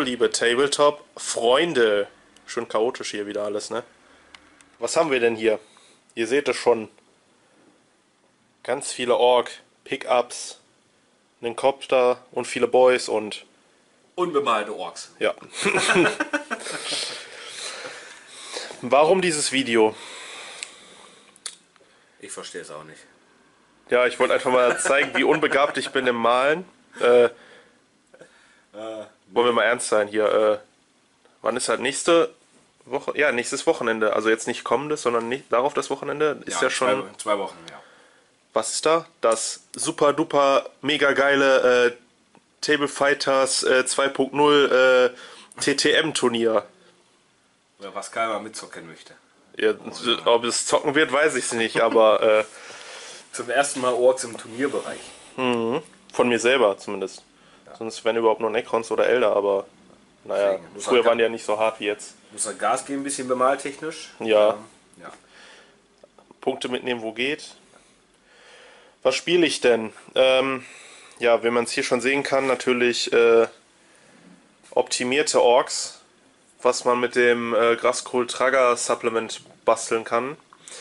liebe Tabletop-Freunde. Schön chaotisch hier wieder alles, ne? Was haben wir denn hier? Ihr seht es schon. Ganz viele Ork, Pickups, einen Copter und viele Boys und... Unbemalte Orks. Ja. Warum dieses Video? Ich verstehe es auch nicht. Ja, ich wollte einfach mal zeigen, wie unbegabt ich bin im Malen. Wollen wir mal ernst sein hier. Wann ist halt nächste Woche? Ja, nächstes Wochenende. Also jetzt nicht kommendes, sondern nicht darauf das Wochenende. Ist ja schon... Zwei Wochen, ja. Was ist da? Das super duper mega geile Table Fighters 2.0 TTM Turnier. Oder was keiner mitzocken möchte. Ja, ob es zocken wird, weiß ich nicht, aber Zum ersten Mal Orks im Turnierbereich. von mir selber zumindest. Ja. Sonst wären überhaupt nur Necrons oder Elder, aber naja, früher waren die ja nicht so hart wie jetzt. Muss er Gas geben, ein bisschen bemaltechnisch. Ja. Ja. Punkte mitnehmen, wo geht. Was spiele ich denn? Ja, wie man es hier schon sehen kann, natürlich optimierte Orks, was man mit dem Grasskohl Tragger Supplement basteln kann.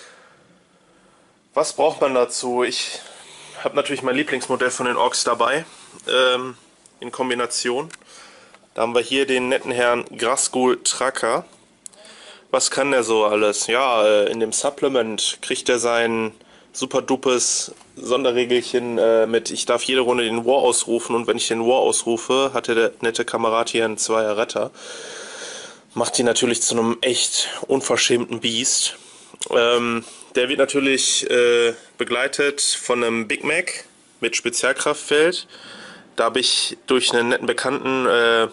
Was braucht man dazu? Ich habe natürlich mein Lieblingsmodell von den Orks dabei, in Kombination. Da haben wir hier den netten Herrn Grasskohl Tragger. Was kann der so alles? Ja, in dem Supplement kriegt er sein super dupes Sonderregelchen mit, ich darf jede Runde den War ausrufen und wenn ich den War ausrufe, hat der nette Kamerad hier einen Zweier Retter. Macht ihn natürlich zu einem echt unverschämten Biest. Der wird natürlich begleitet von einem Big Mac mit Spezialkraftfeld. Da habe ich durch einen netten Bekannten,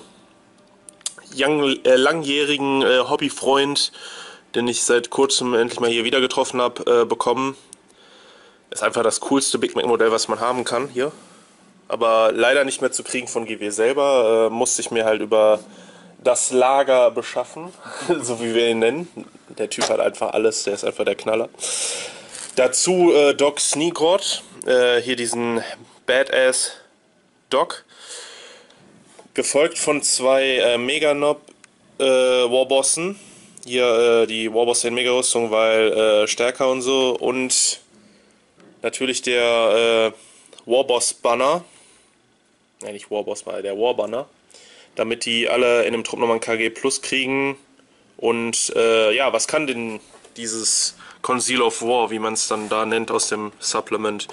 langjährigen Hobbyfreund, den ich seit kurzem endlich mal hier wieder getroffen habe, bekommen. Ist einfach das coolste Big Mac Modell, was man haben kann hier. Aber leider nicht mehr zu kriegen von GW selber. Musste ich mir halt über das Lager beschaffen, so wie wir ihn nennen. Der Typ hat einfach alles, der ist einfach der Knaller. Dazu Doc Sneakrod, hier diesen Badass Doc. Gefolgt von zwei Meganob Warbossen. Hier die Warboss in Mega-Rüstung, weil stärker und so. Und natürlich der Warboss-Banner. Nein, nicht Warboss, weil der War-Banner. Damit die alle in einem Trupp nochmal ein KG Plus kriegen. Und ja, was kann denn dieses Conceal of War, wie man es dann da nennt aus dem Supplement?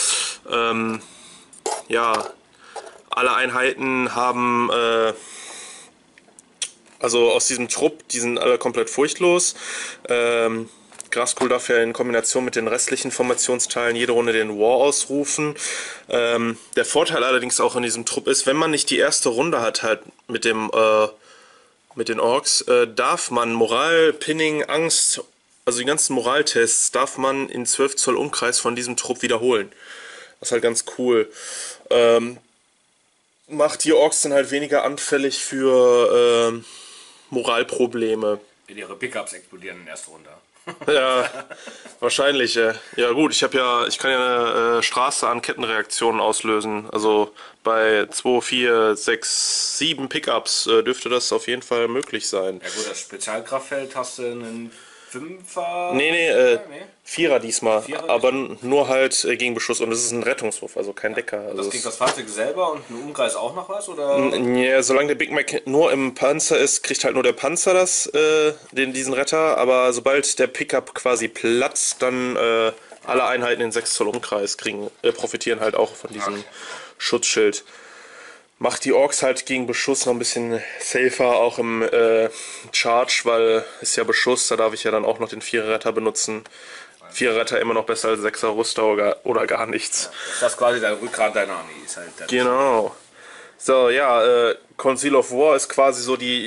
Ja, alle Einheiten haben, also aus diesem Trupp, die sind alle komplett furchtlos. Grasskohl darf ja in Kombination mit den restlichen Formationsteilen jede Runde den War ausrufen. Der Vorteil allerdings auch in diesem Trupp ist, wenn man nicht die erste Runde hat halt mit dem mit den Orks, darf man Moral, Pinning, Angst, also die ganzen Moraltests darf man in 12 Zoll Umkreis von diesem Trupp wiederholen. Das ist halt ganz cool. Macht die Orks dann halt weniger anfällig für Moralprobleme. Wenn ihre Pickups explodieren in der ersten Runde. Ja, wahrscheinlich. Ja gut, ich kann ja eine Straße an Kettenreaktionen auslösen. Also bei 2, 4, 6, 7 Pickups dürfte das auf jeden Fall möglich sein. Ja gut, das Spezialkraftfeld hast du einen Fünfer? Nee, Vierer diesmal. Vierer aber nur halt gegen Beschuss. Und es ist ein Rettungswurf, also kein Decker. Also das kriegt das Fahrzeug selber und ein Umkreis auch noch was? Oder? Ja, solange der Big Mac nur im Panzer ist, kriegt halt nur der Panzer diesen Retter. Aber sobald der Pickup quasi platzt, dann alle Einheiten in 6 Zoll Umkreis profitieren halt auch von diesem Schutzschild. Macht die Orks halt gegen Beschuss noch ein bisschen safer, auch im Charge, weil ist ja Beschuss, da darf ich ja dann auch noch den 4er-Retter benutzen. 4er-Retter immer noch besser als 6er-Rüster oder gar nichts. Das ist quasi dein Rückgrat deiner Armee. Ist halt genau. So, ja, Conceal of War ist quasi so die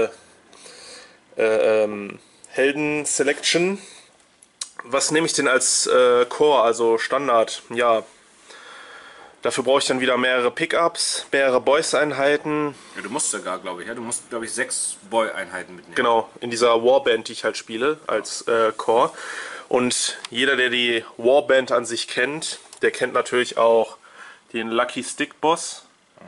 Helden-Selection. Was nehme ich denn als Core, also Standard? Ja, dafür brauche ich dann wieder mehrere Pickups, mehrere Boys-Einheiten. Ja, du musst sogar, glaube ich, du musst, glaube ich, 6 Boy-Einheiten mitnehmen. Genau, in dieser Warband, die ich halt spiele, als Core. Und jeder, der die Warband an sich kennt, der kennt natürlich auch den Lucky Stick Boss.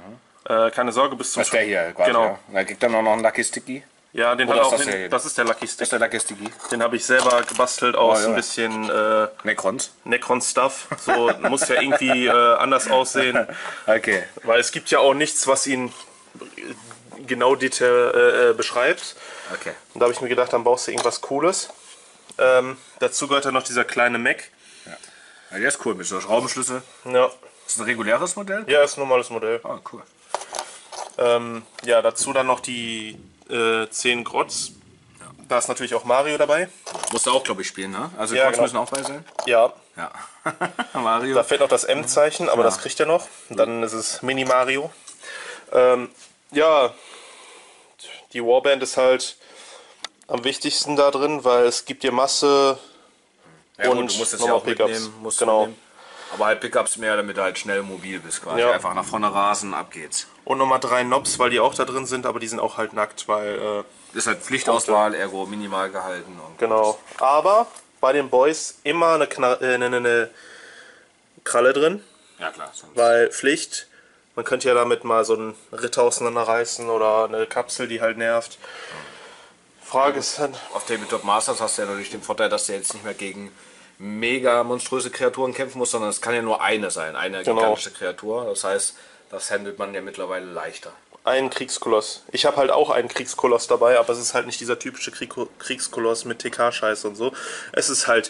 Keine Sorge, bis zum... Das ist der hier quasi. Genau. Ja. Da kriegt dann auch noch einen Lucky Sticky. Ja, den Oder hat ist auch das der hier? das ist der Lucky Das Stick. ist der Lucky Sticky. Den habe ich selber gebastelt aus ja. ein bisschen Necrons. Necron-Stuff. So muss ja irgendwie anders aussehen. Okay. Weil es gibt ja auch nichts, was ihn genau beschreibt. Okay. Und da habe ich mir gedacht, dann baust du irgendwas Cooles. Dazu gehört dann noch dieser kleine Mac. Ja, der ist cool mit so Schraubenschlüssel. Ja, Ist das ein reguläres Modell? ja, ist ein normales Modell. Ah, cool. Ja, dazu dann noch die 10 Grotz. Da ist natürlich auch Mario dabei. Musst du auch, glaube ich, spielen, ne? Also die Ja, Codes genau. müssen auch bei sein. Ja, Ja. Mario. da fehlt noch das M-Zeichen, aber das kriegt er noch. Und dann ist es Mini Mario. Ja, die Warband ist halt am wichtigsten da drin, weil es gibt dir Masse Ja, gut, und du musst es ja nochmal auch Pickups. mitnehmen. Musst Genau. mitnehmen. Aber halt Pickups mehr, damit du halt schnell mobil bist quasi. Ja. Einfach nach vorne rasen, ab geht's. Und nochmal 3 Knobs, weil die auch da drin sind, aber die sind auch halt nackt, weil Ist halt Pflichtauswahl, ergo minimal gehalten. Und genau. Aber bei den Boys immer eine Kralle drin, ja klar. Sonst weil Pflicht. Man könnte ja damit mal so einen Ritter auseinanderreißen oder eine Kapsel, die halt nervt. Frage ist dann, auf Tabletop Masters hast du ja natürlich den Vorteil, dass du jetzt nicht mehr gegen mega monströse Kreaturen kämpfen musst, sondern es kann ja nur eine sein, eine Genau. gigantische Kreatur. Das heißt, das handelt man ja mittlerweile leichter. ein Kriegskoloss. Ich habe halt auch einen Kriegskoloss dabei, aber es ist halt nicht dieser typische Kriegskoloss mit TK-Scheiß und so. Es ist halt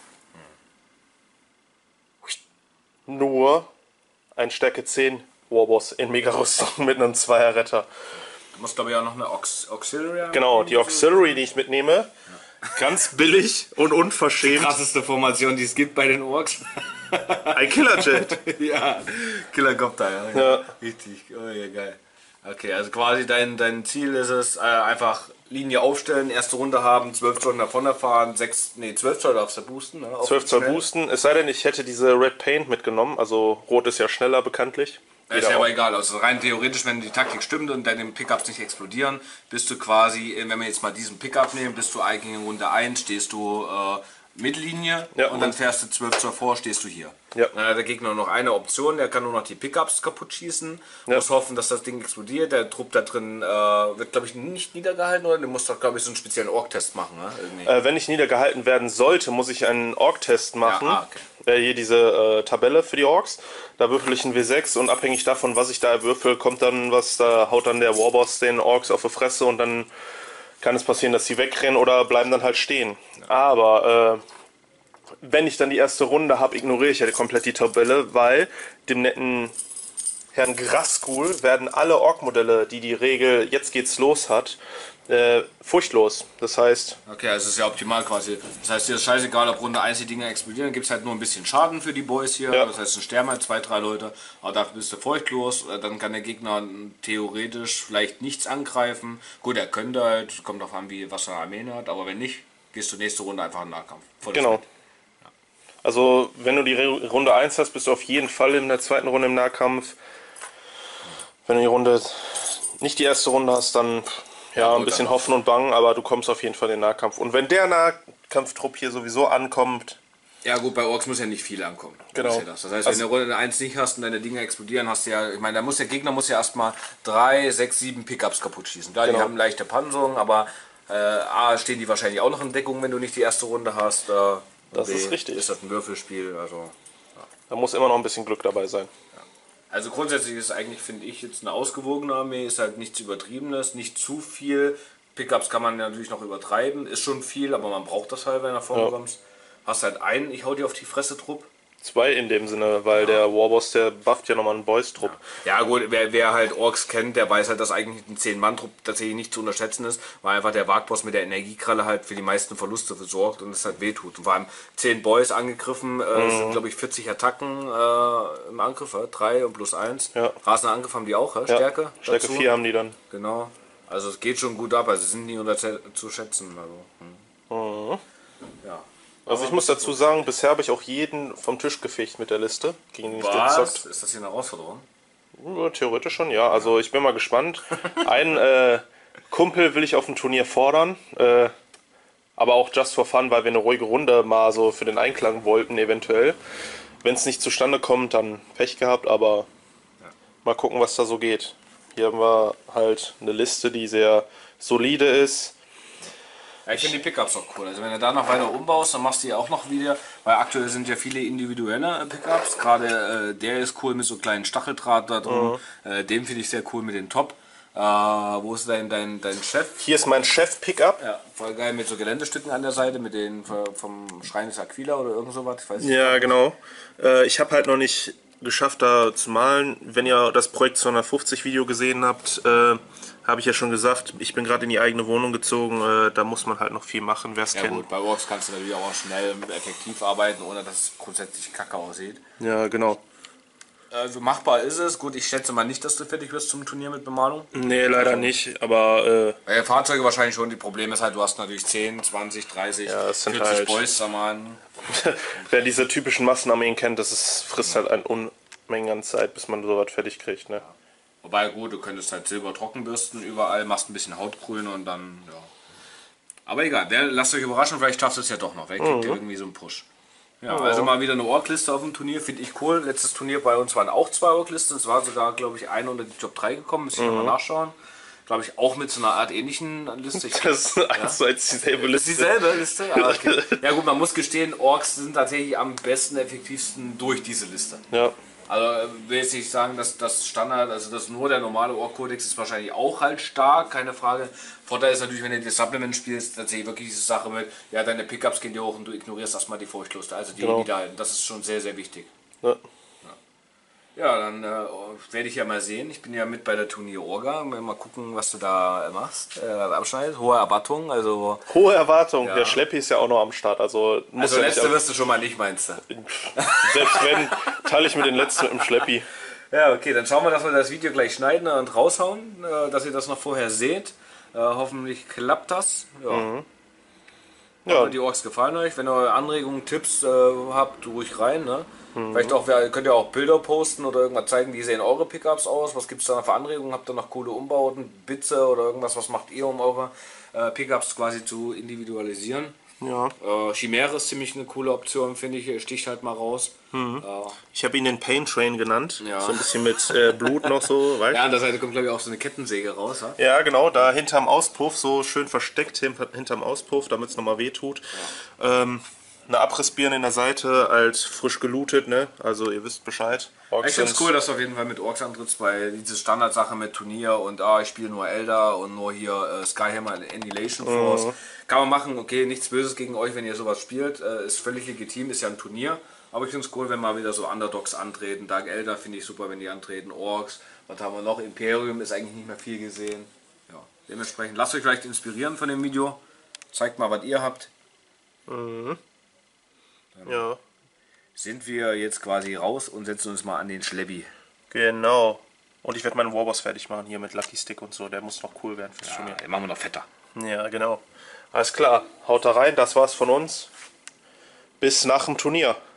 nur ein Stärke 10 Warboss in Mega-Rüstung mit einem 2er Retter. Du musst glaube ich auch noch eine Auxiliary haben. Genau, die Auxiliary, die ich mitnehme, ganz billig und unverschämt. Krasseste Formation, die es gibt bei den Orks. Ein Killerjet. Ja, Killercopter, ja. Ja. Richtig, oh ja, geil. Okay, also quasi dein Ziel ist es, einfach Linie aufstellen, erste Runde haben, 12 Zoll nach vorne fahren, 12 Zoll darfst du boosten. Ne? 12 Zoll Schnell. boosten, es sei denn, ich hätte diese Red Paint mitgenommen, also Rot ist ja schneller bekanntlich. Ist Jeder ja aber auch. egal, also rein theoretisch, wenn die Taktik stimmt und deine Pickups nicht explodieren, bist du quasi, wenn wir jetzt mal diesen Pickup nehmen, bist du eigentlich in Runde 1, stehst du Mittellinie Ja, und dann und- fährst du 12 Zoll vor, stehst du hier. Ja. Dann hat der Gegner nur noch eine Option, der kann nur noch die Pickups kaputt schießen, Ja. muss hoffen, dass das Ding explodiert, der Trupp da drin wird glaube ich nicht niedergehalten oder du musst doch glaube ich so einen speziellen Ork-Test machen, ne? Irgendwie. Wenn ich niedergehalten werden sollte, muss ich einen Ork-Test machen. Ja, okay. Hier diese Tabelle für die Orks. Da würfel ich einen W6 und abhängig davon, was ich da würfel, kommt dann was, da haut dann der Warboss den Orks auf die Fresse und dann kann es passieren, dass sie wegrennen oder bleiben dann halt stehen. Aber wenn ich dann die erste Runde habe, ignoriere ich ja komplett die Tabelle, weil dem netten Herrn Graskul werden alle Ork-Modelle, die die Regel jetzt geht's los hat, furchtlos. Das heißt, Okay, also es ist ja optimal quasi. Das heißt, dir ist scheißegal, ob Runde 1 die Dinger explodieren, gibt es halt nur ein bisschen Schaden für die Boys hier. Ja. Das heißt, es sterben halt 2, 3 Leute, aber dafür bist du furchtlos. Dann kann der Gegner theoretisch vielleicht nichts angreifen. Gut, er könnte halt, kommt darauf an, was er Armeen hat, aber wenn nicht, gehst du nächste Runde einfach in den Nahkampf. Volles genau. Met. Also, wenn du die Runde 1 hast, bist du auf jeden Fall in der zweiten Runde im Nahkampf. Wenn du die Runde nicht die erste Runde hast, dann ja, ein gut, bisschen aber- hoffen und bangen, aber du kommst auf jeden Fall in den Nahkampf. Und wenn der Nahkampftrupp hier sowieso ankommt, Ja gut, bei Orks muss ja nicht viel ankommen. Genau. Das ist ja das. Das heißt, Also- wenn du Runde 1 nicht hast und deine Dinger explodieren, hast du ja, ich meine, der Gegner muss ja erstmal 3, 6, 7 Pickups kaputt schießen. Klar, Genau. die haben leichte Panzerung, aber A, stehen die wahrscheinlich auch noch in Deckung, wenn du nicht die erste Runde hast. Das B, ist richtig. Ist das ein Würfelspiel, also... da muss immer noch ein bisschen Glück dabei sein. Also grundsätzlich ist eigentlich, finde ich, jetzt eine ausgewogene Armee, ist halt nichts Übertriebenes, nicht zu viel. Pickups kann man natürlich noch übertreiben, ist schon viel, aber man braucht das halt, wenn du nach vorne Ja. kommst. Hast halt einen, ich hau dir auf die Fresse Trupp. 2 in dem Sinne, weil der Warboss, der bufft ja nochmal einen Boys-Trupp. Ja gut, wer halt Orks kennt, der weiß halt, dass eigentlich ein 10-Mann-Trupp tatsächlich nicht zu unterschätzen ist, weil einfach der Wagboss mit der Energiekralle halt für die meisten Verluste sorgt und es halt wehtut. Und vor allem 10 Boys angegriffen, sind glaube ich 40 Attacken im Angriff, 3 und plus 1. Ja. Rasender Angriff haben die auch, Stärke? Ja, Stärke dazu? 4 haben die dann. Genau. Also es geht schon gut ab, also sie sind nie unterzuschätzen. Also, ja. Also ich muss dazu sagen, bisher habe ich auch jeden vom Tisch gefegt mit der Liste, gegen den ich Was? gezockt. Ist das hier eine Herausforderung? Ja, theoretisch schon, ja. Also ich bin mal gespannt. Einen Kumpel will ich auf dem Turnier fordern, aber auch just for fun, weil wir eine ruhige Runde mal so für den Einklang wollten eventuell. Wenn es nicht zustande kommt, dann Pech gehabt, aber mal gucken, was da so geht. Hier haben wir halt eine Liste, die sehr solide ist. Ja, ich finde die Pickups auch cool. Also wenn du da noch weiter umbaust, dann machst du ja auch noch wieder, weil aktuell sind ja viele individuelle Pickups. Gerade der ist cool mit so kleinen Stacheldraht da drum. Den finde ich sehr cool mit den Top. Wo ist dein Chef? Hier ist mein Chef-Pickup. Ja, voll geil mit so Geländestücken an der Seite, mit den vom Schrein des Aquila oder irgend sowas. Ich weiß nicht. Ja, genau. Ich habe halt noch nicht geschafft, da zu malen. Wenn ihr das Projekt 250 Video gesehen habt, habe ich ja schon gesagt, ich bin gerade in die eigene Wohnung gezogen. Da muss man halt noch viel machen, wer es Ja kennt. gut, bei Orks kannst du natürlich auch schnell und effektiv arbeiten, ohne dass es grundsätzlich kacke aussieht. Ja, genau. Also machbar ist es. Gut, ich schätze mal nicht, dass du fertig wirst zum Turnier mit Bemalung. Nee, leider nicht, aber Bei den Fahrzeugen wahrscheinlich schon. Die Problem ist halt, du hast natürlich 10, 20, 30, Ja, es sind 40 halt- Boys zermahnen. wer diese typischen Massenarmeen kennt, frisst halt eine Unmenge an Zeit, bis man sowas fertig kriegt. Ne? Wobei gut, du könntest halt Silber trockenbürsten überall, machst ein bisschen Hautgrün und dann, ja. Aber egal, lasst euch überraschen, vielleicht schaffst du es ja doch noch. Vielleicht kriegt ihr irgendwie so einen Push. Ja, also mal wieder eine Orkliste auf dem Turnier, finde ich cool. Letztes Turnier bei uns waren auch 2 Orklisten. Es war sogar, glaube ich, eine unter die Top 3 gekommen. Muss ich mal nachschauen. Glaube ich auch mit so einer Art ähnlichen Liste. Das ist eins zu eins dieselbe Das ist Liste. dieselbe Liste? Ah, okay. Ja gut, man muss gestehen, Orks sind tatsächlich am besten, effektivsten durch diese Liste. Ja. Also will jetzt nicht sagen, dass das Standard, also dass nur der normale Ork-Kodex ist wahrscheinlich auch halt stark, keine Frage. Vorteil ist natürlich, wenn du das Supplement spielst, tatsächlich wirklich diese Sache mit, ja, deine Pickups gehen dir hoch und du ignorierst erstmal die Furchtluste, also die Genau. Niederhalten. Das ist schon sehr, sehr wichtig. Ja. Ja, dann werde ich ja mal sehen. Ich bin ja mit bei der Turnier-Orga. Mal gucken, was du da machst, abschneidest. Hohe Erwartungen, also... Hohe Erwartung. Ja. Der Schleppi ist ja auch noch am Start. Also, muss Also ja letzte nicht wirst du schon mal nicht, meinst du? selbst wenn, teile ich mit den letzten im Schleppi. Ja, okay, dann schauen wir, dass wir das Video gleich schneiden und raushauen, dass ihr das noch vorher seht. Hoffentlich klappt das. Ja. Ja. Die Orks gefallen euch. Wenn ihr Anregungen, Tipps habt, ruhig rein. Ne? Vielleicht auch, könnt ihr auch Bilder posten oder irgendwas zeigen, wie sehen eure Pickups aus. Was gibt es da noch für Anregungen? Habt ihr noch coole Umbauten, Bitze oder irgendwas? Was macht ihr, um eure Pickups quasi zu individualisieren? Ja. Chimäre ist ziemlich eine coole Option, finde ich. Sticht halt mal raus. Ich habe ihn den Pain Train genannt. Ja. So ein bisschen mit Blut noch so. Weißt? Ja, an der Seite kommt, glaube ich, auch so eine Kettensäge raus. Ja? Ja, genau, da hinterm Auspuff, so schön versteckt hinterm Auspuff, damit es nochmal weh tut. Eine Abrissbirne in der Seite, als frisch gelootet, ne? Also ihr wisst Bescheid. Orks Ich finde es sind- cool, dass du auf jeden Fall mit Orks antrittst, weil diese Standardsache mit Turnier und ich spiele nur Elder und nur hier Skyhammer Annihilation Force. Kann man machen, okay, nichts Böses gegen euch, wenn ihr sowas spielt. Ist völlig legitim, ist ja ein Turnier. Aber ich finde es cool, wenn mal wieder so Underdogs antreten. Dark Elder finde ich super, wenn die antreten. Orks, was haben wir noch? Imperium ist eigentlich nicht mehr viel gesehen. Ja, dementsprechend lasst euch vielleicht inspirieren von dem Video. Zeigt mal, was ihr habt. Ja, Sind wir jetzt quasi raus und setzen uns mal an den Schleppi. genau. Und ich werde meinen Warboss fertig machen hier mit Lucky Stick und so. Der muss noch cool werden fürs Turnier. Den machen wir noch fetter. Ja, genau. Alles klar. Haut da rein. Das war's von uns. Bis nach dem Turnier.